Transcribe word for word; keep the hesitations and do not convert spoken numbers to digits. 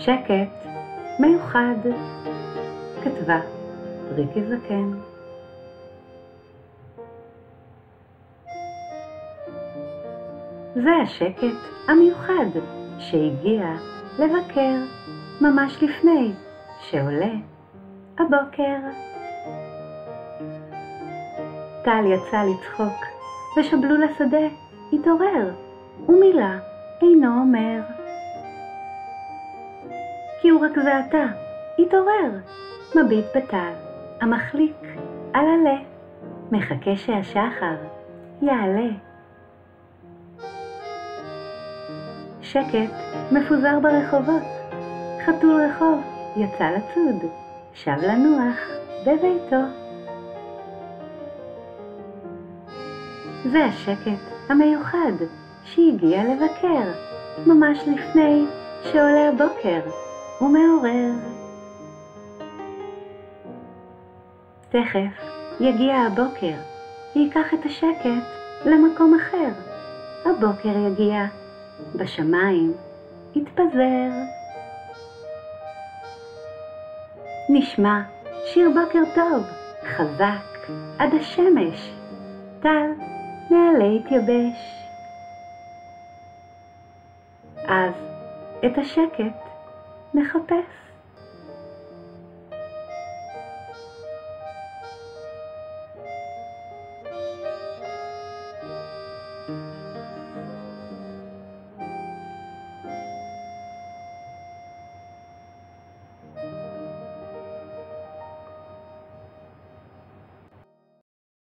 שקט מיוחד, כתבה ריקי זקן. זה השקט המיוחד שהגיע לבקר ממש לפני שעולה הבוקר. טל יצא לצחוק ושבלול השדה התעורר ומילה אינו אומר. כי הוא רק זה עתה התעורר, מביט בטל המחליק על עלה, מחכה שהשחר יעלה. שקט מפוזר ברחובות, חתול רחוב יצא לצוד, שב לנוח בביתו. זה השקט המיוחד שהגיע לבקר ממש לפני שעולה הבוקר ומעורר. תכף יגיע הבוקר ויקח את השקט למקום אחר. הבוקר יגיע, בשמיים יתפזר. נשמע שיר בוקר טוב, חזק עד השמש, טל נעלה יתייבש. אז את השקט נחפש.